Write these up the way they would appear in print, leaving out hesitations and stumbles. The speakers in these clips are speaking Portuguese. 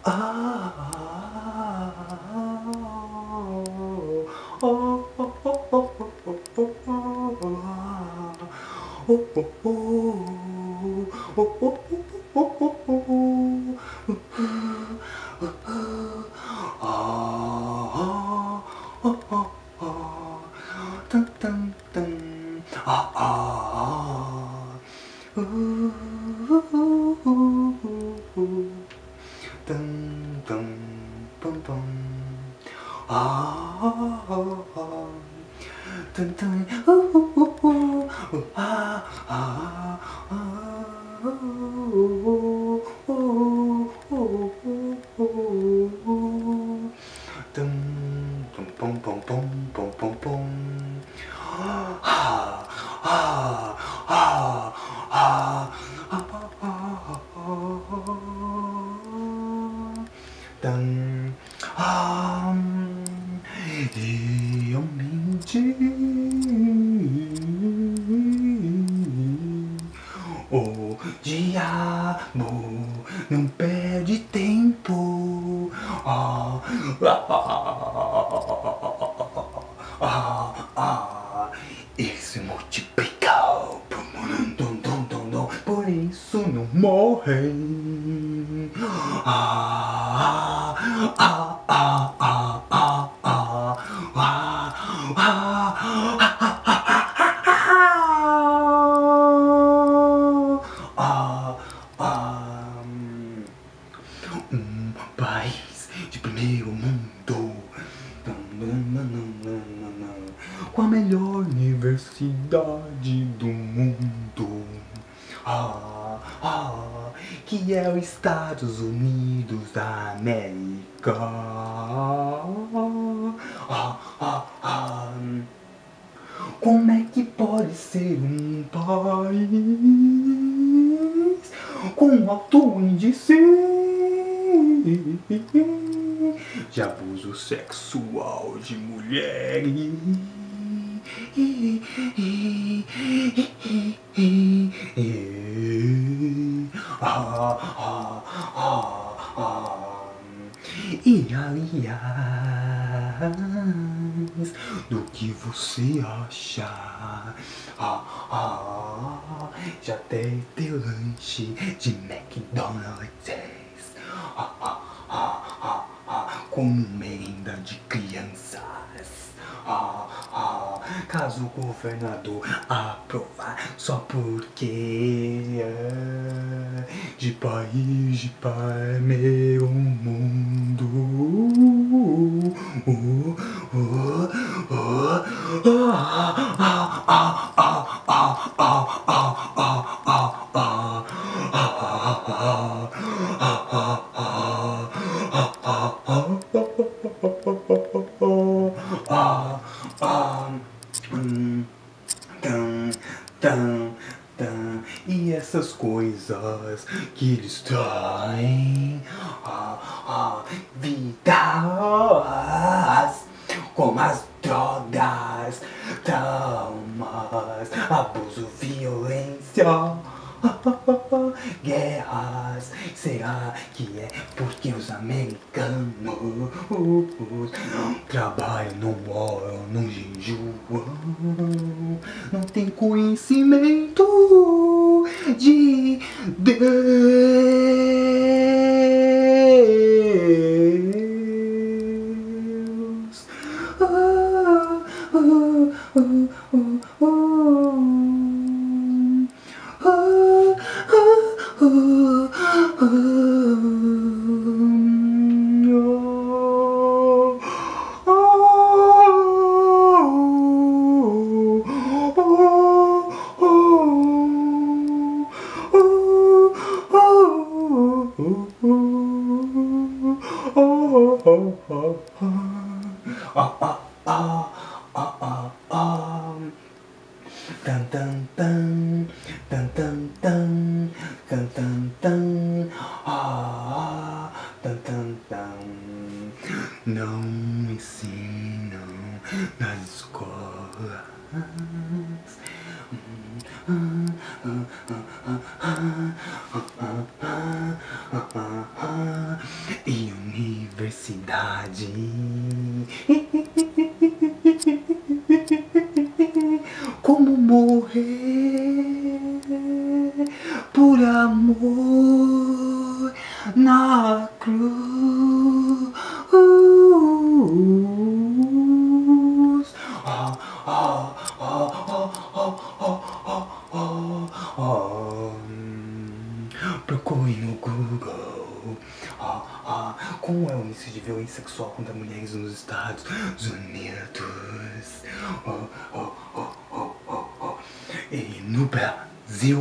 Realmente o diabo não perde tempo. E se multiplicou. Por isso não morrem. País de primeiro mundo, com a melhor universidade do mundo, que é os Estados Unidos da América. Como é que pode ser um país com alto índice de abuso sexual de mulheres? E aliás, do que você acha? Já tem teu lanche de McDonald's como merenda de crianças. Caso o governador aprovar, só porque de país de primeiro mundo. E essas coisas que destroem vidas, como as drogas, traumas, abuso, violência, guerras. Será que é porque os americanos trabalham, não moram, não jejuam, não tem conhecimento de Deus? Tan tan tan, tan tan tan, tan tan tan, tan tan tan. Não ensinam nas escolas. e universidade. Como morrer por amor na cruz. Procure no Google como é o início de violência sexual contra mulheres nos Estados Unidos e no Brasil.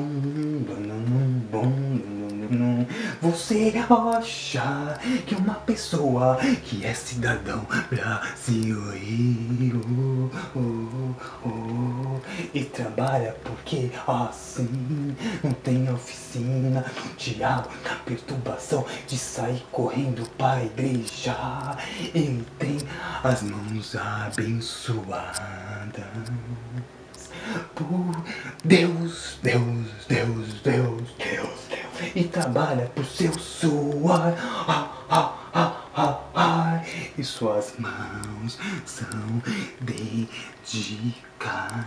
Você acha que uma pessoa que é cidadão brasileiro e trabalha porque assim não tem oficina, diabo, perturbação de sair correndo para a igreja, ele tem as mãos abençoadas por Deus, e trabalha por seu suor, e suas mãos são dedicadas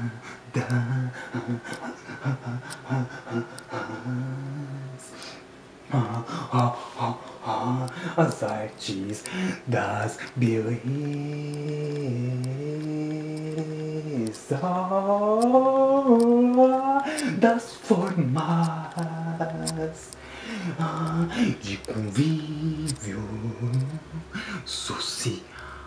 as artes das belezas, das formas de convívio social.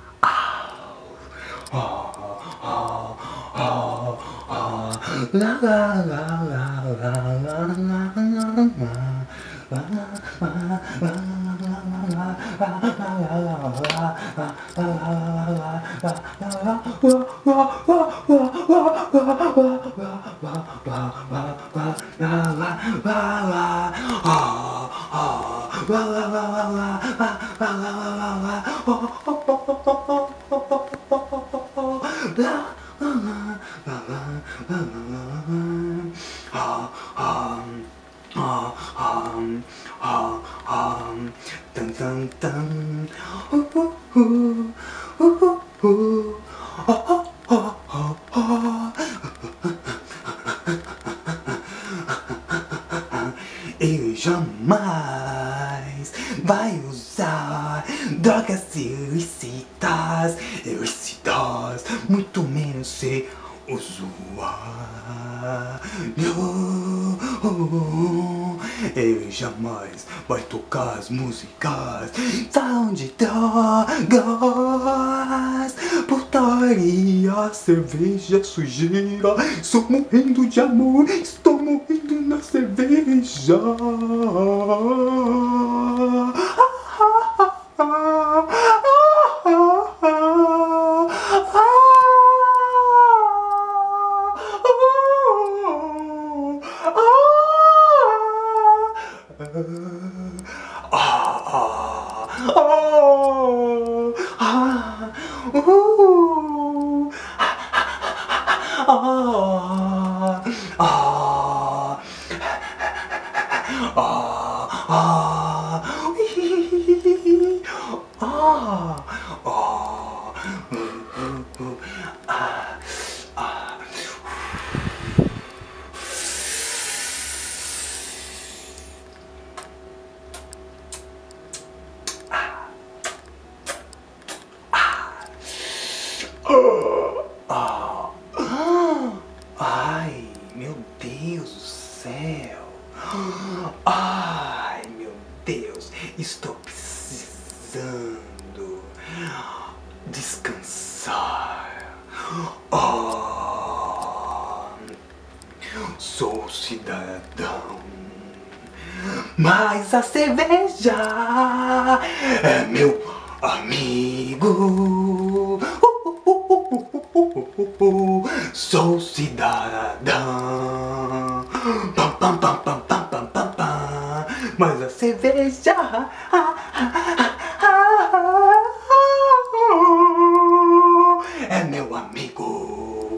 Ele jamais vai usar drogas ilícitas, muito menos ser usuário. Ele jamais vai tocar as músicas, falam de drogas, putaria, cerveja, sujeira. Estou morrendo de amor, estou morrendo na cerveja. Ai, meu Deus do céu. Ai, meu Deus, estou precisando descansar. Sou cidadão, mas a cerveja é meu amigo. Sou cidadão, mas a cerveja é meu amigo.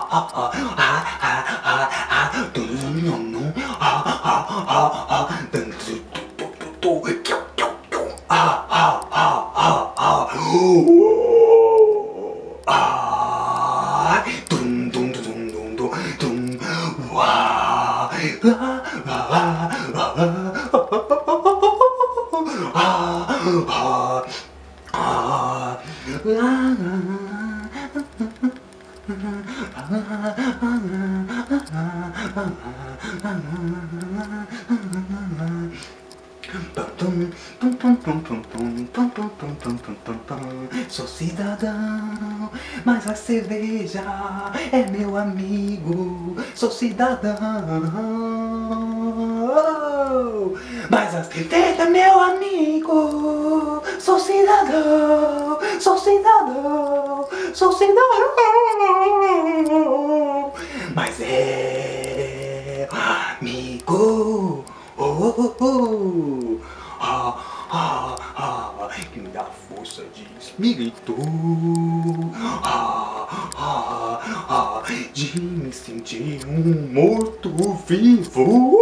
Sou cidadão, mas a cerveja é meu amigo. Sou cidadão, mas a cerveja é meu amigo. Sou cidadão, sou cidadão, sou cidadão, mas é amigo. Que me dá força de espírito, de me sentir um morto-vivo.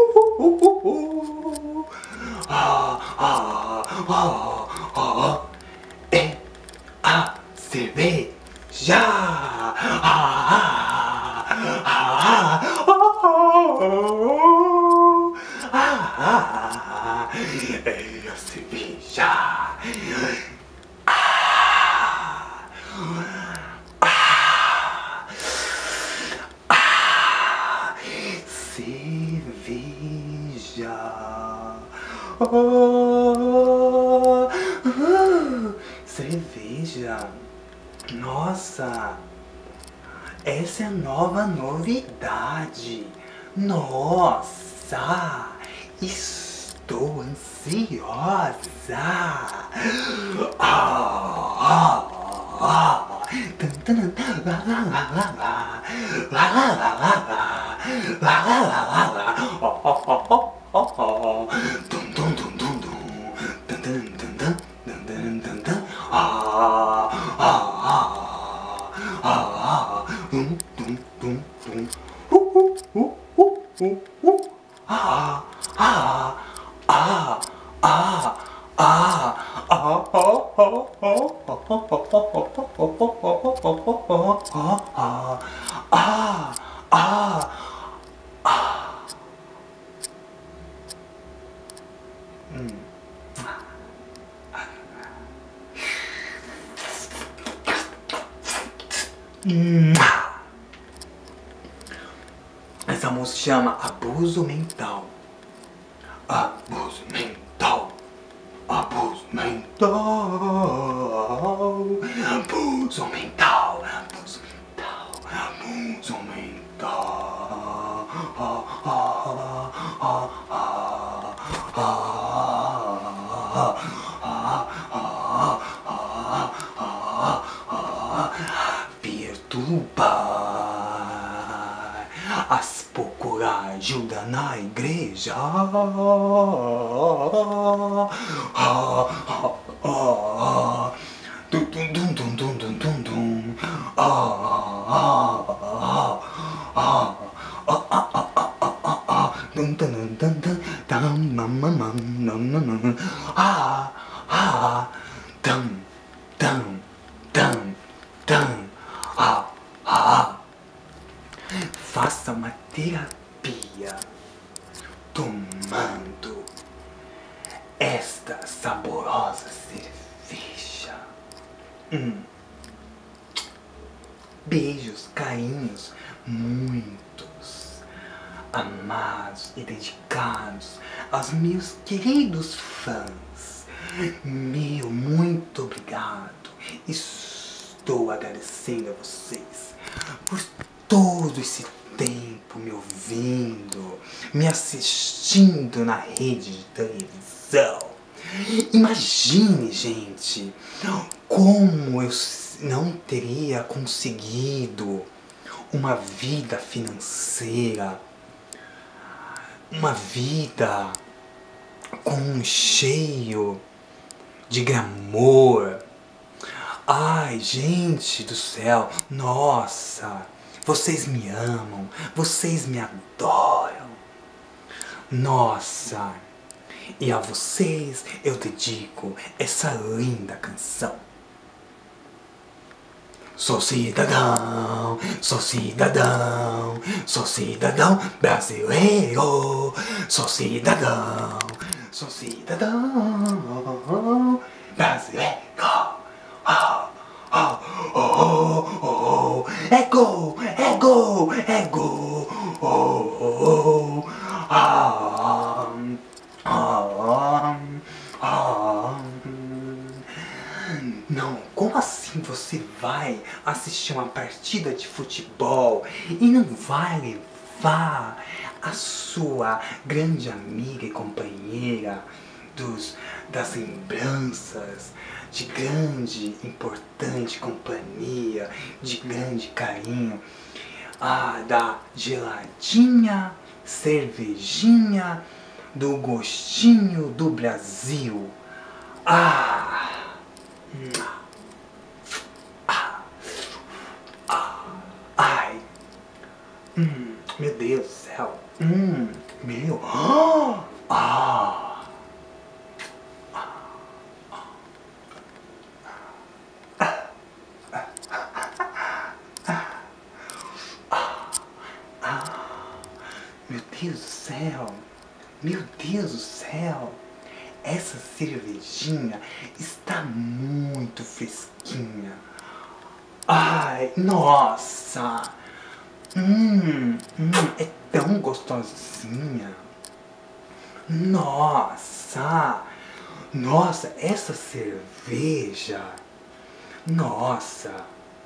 É a cerveja. É a cerveja. Cerveja. Cerveja. Nossa, essa é a nova novidade. Nossa, estou ansiosa. Essa música chama Abuso Mental. Abuso mental. Abuso mental. Abuso mental. Abuso mental. Abuso mental. Perturbar as pouco ajuda na igreja. Faça uma terapia tomando esta saborosa cerveja. Beijos, carinhos, muitos, amados e dedicados aos meus queridos fãs. Meu muito obrigado. Estou agradecendo a vocês por todo esse tempo me ouvindo, me assistindo na rede de televisão. Imagine, gente, como eu não teria conseguido uma vida financeira, uma vida com cheio de glamour. Ai, gente do céu, nossa, vocês me amam, vocês me adoram. Nossa, e a vocês eu dedico essa linda canção. Sou cidadão, sou cidadão, sou cidadão brasileiro. Sou cidadão, sou cidadão brasileiro. Oh, oh, oh, oh, oh. É gol, é gol, é gol. Oh, oh, oh. Ah, ah, ah. Não, como assim você vai assistir uma partida de futebol e não vai levar a sua grande amiga e companheira das lembranças de grande, importante companhia, de grande carinho, da geladinha, cervejinha, do gostinho do Brasil. Ai, meu Deus do céu, meu, meu Deus do céu, meu Deus do céu, essa cervejinha está muito fresquinha. Ai, nossa, é tão gostosinha. Nossa, nossa, essa cerveja, nossa,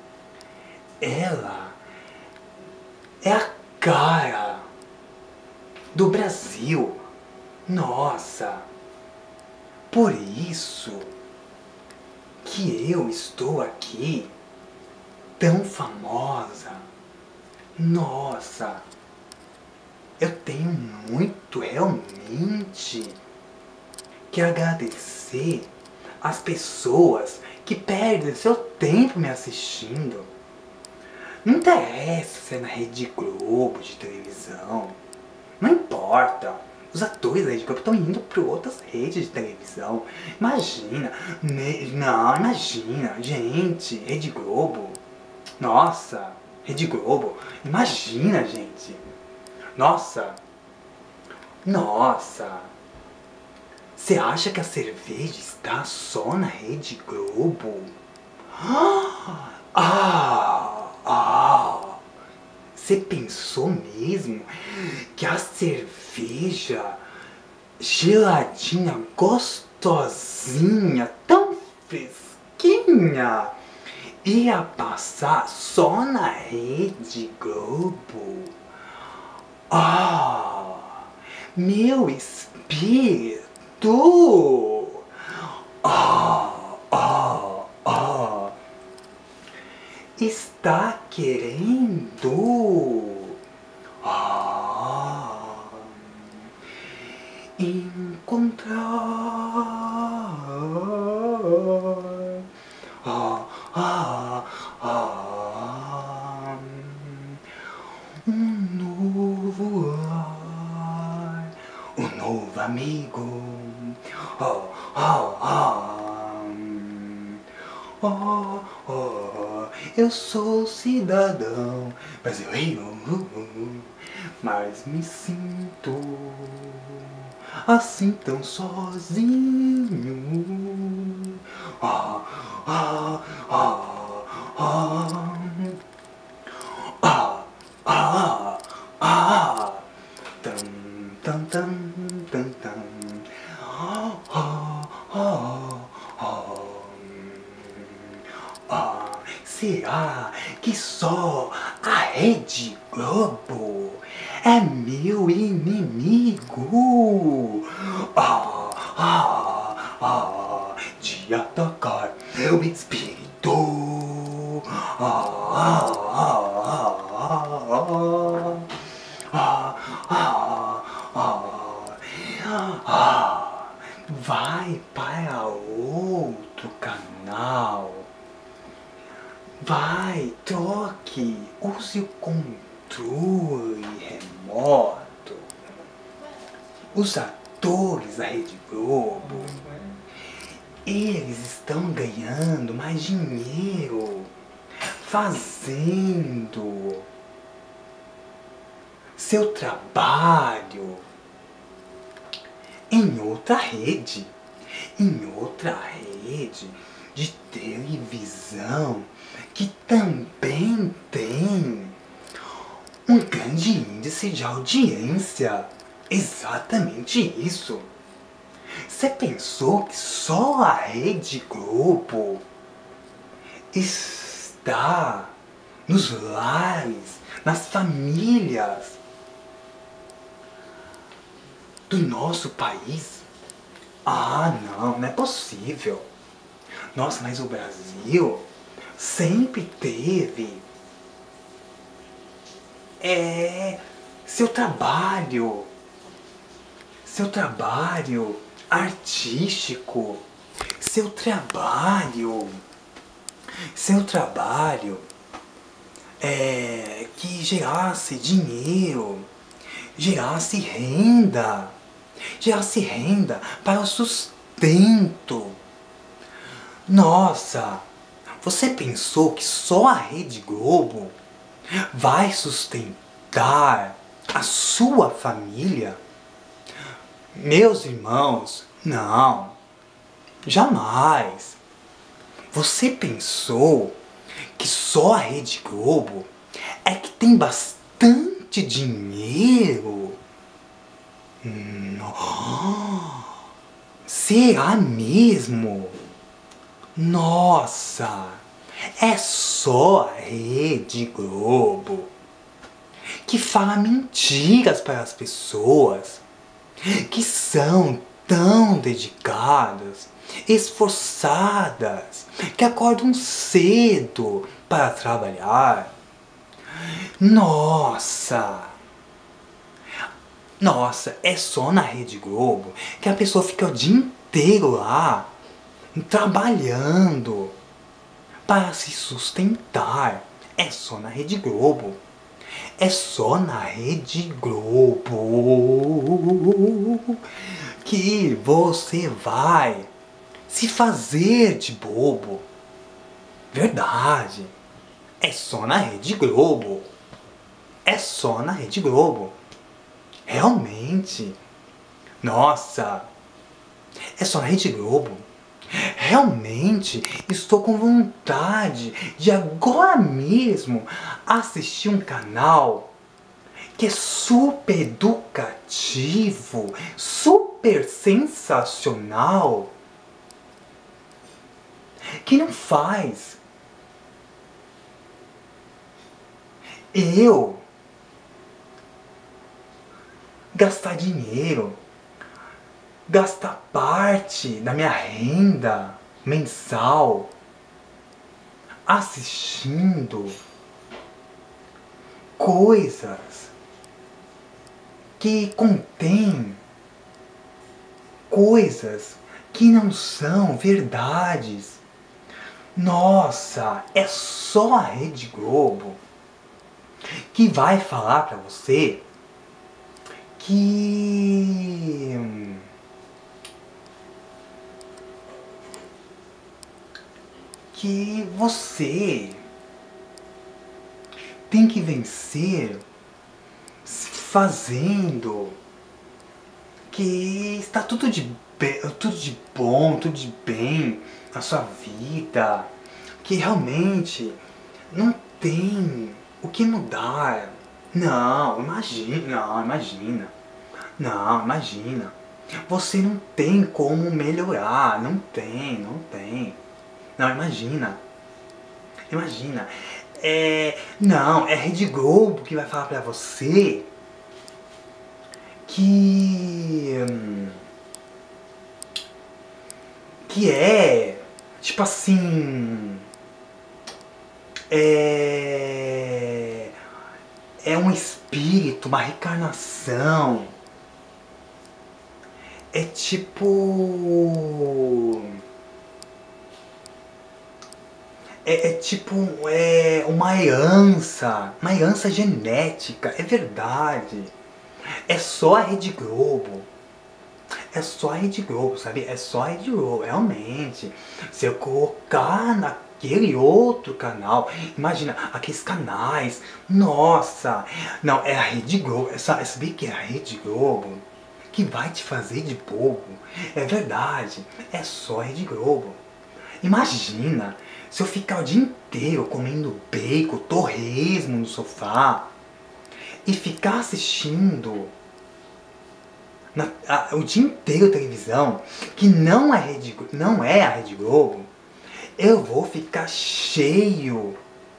ela é a cara do Brasil. Nossa, por isso que eu estou aqui tão famosa. Nossa, eu tenho muito realmente que agradecer às pessoas que perdem seu tempo me assistindo. Não interessa se é na Rede Globo de televisão, não importa. Os atores da Rede Globo estão indo para outras redes de televisão. Imagina, não, imagina, gente, Rede Globo. Nossa, Rede Globo, imagina, gente. Nossa, nossa. Você acha que a cerveja está só na Rede Globo? Você pensou mesmo que a cerveja geladinha, gostosinha, tão fresquinha, ia passar só na Rede Globo? Meu espírito! Está querendo encontrar um novo ar, um novo amigo. Eu sou cidadão brasileiro, mas me sinto assim tão sozinho. Tan, tan, tan, tan. Será que só a Rede Globo é meu inimigo? De atacar meu espírito. Vai para outro canal. Vai Pai, troque, use o controle remoto. Os atores da Rede Globo, eles estão ganhando mais dinheiro fazendo seu trabalho em outra rede de televisão que também tem um grande índice de audiência. Exatamente isso. Você pensou que só a Rede Globo está nos lares, nas famílias do nosso país? Ah, não é possível. Nossa, mas o Brasil sempre teve seu trabalho artístico, seu trabalho que gerasse dinheiro, gerasse renda para o sustento. Nossa, você pensou que só a Rede Globo vai sustentar a sua família? Meus irmãos, não, jamais. Você pensou que só a Rede Globo é que tem bastante dinheiro? Não. Será mesmo? Nossa, é só a Rede Globo que fala mentiras para as pessoas que são tão dedicadas, esforçadas, que acordam cedo para trabalhar. Nossa, é só na Rede Globo que a pessoa fica o dia inteiro lá, trabalhando para se sustentar. É só na Rede Globo. É só na Rede Globo que você vai se fazer de bobo. Verdade. É só na Rede Globo. É só na Rede Globo. Realmente. Nossa. É só na Rede Globo. Realmente estou com vontade de agora mesmo assistir um canal que é super educativo, super sensacional, que não faz eu gastar dinheiro, gastar parte da minha renda mensal assistindo coisas que contêm coisas que não são verdades. Nossa, é só a Rede Globo que vai falar pra você que você tem que vencer fazendo, que está tudo de bom, tudo de bem na sua vida, que realmente não tem o que mudar. Não, imagina. Você não tem como melhorar, não tem. Não, imagina. Não, é a Rede Globo que vai falar pra você que é, tipo assim, é um espírito, uma reencarnação. É tipo, é tipo uma herança genética, é verdade. É só a Rede Globo. É só a Rede Globo, sabe? É só a Rede Globo, realmente. Se eu colocar naquele outro canal, imagina, aqueles canais, nossa! Não, é a Rede Globo, sabia que é a Rede Globo que vai te fazer de bobo? É verdade, é só a Rede Globo. Imagina, se eu ficar o dia inteiro comendo bacon, torresmo no sofá e ficar assistindo o dia inteiro televisão, que não é a Rede Globo, eu vou ficar cheio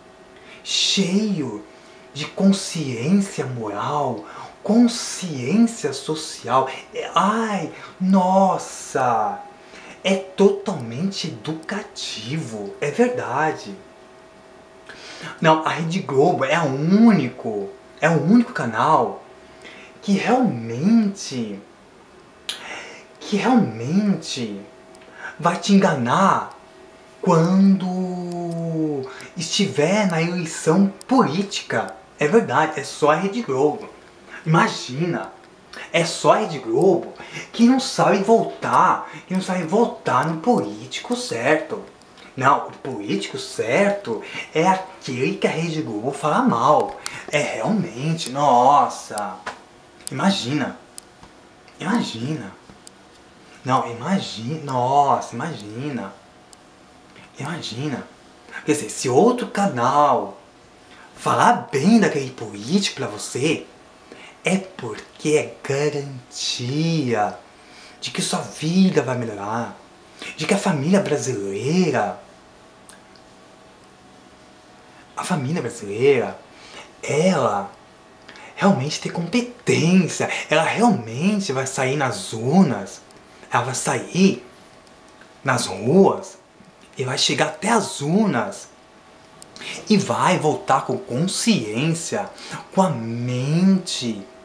de consciência moral, consciência social. Ai, nossa, é totalmente educativo, é verdade. Não, a Rede Globo é o único canal que realmente vai te enganar quando estiver na eleição política. É verdade, é só a Rede Globo. Imagina, é só a Rede Globo que não sabe votar no político certo. Não, o político certo é aquele que a Rede Globo fala mal. É realmente, nossa, imagina. Não, imagina, nossa, imagina. Quer dizer, se outro canal falar bem daquele político pra você, é porque é garantia de que sua vida vai melhorar, de que a família brasileira, ela realmente tem competência, ela realmente vai sair nas urnas, ela vai sair nas ruas e vai chegar até as urnas e vai voltar com consciência, com a mente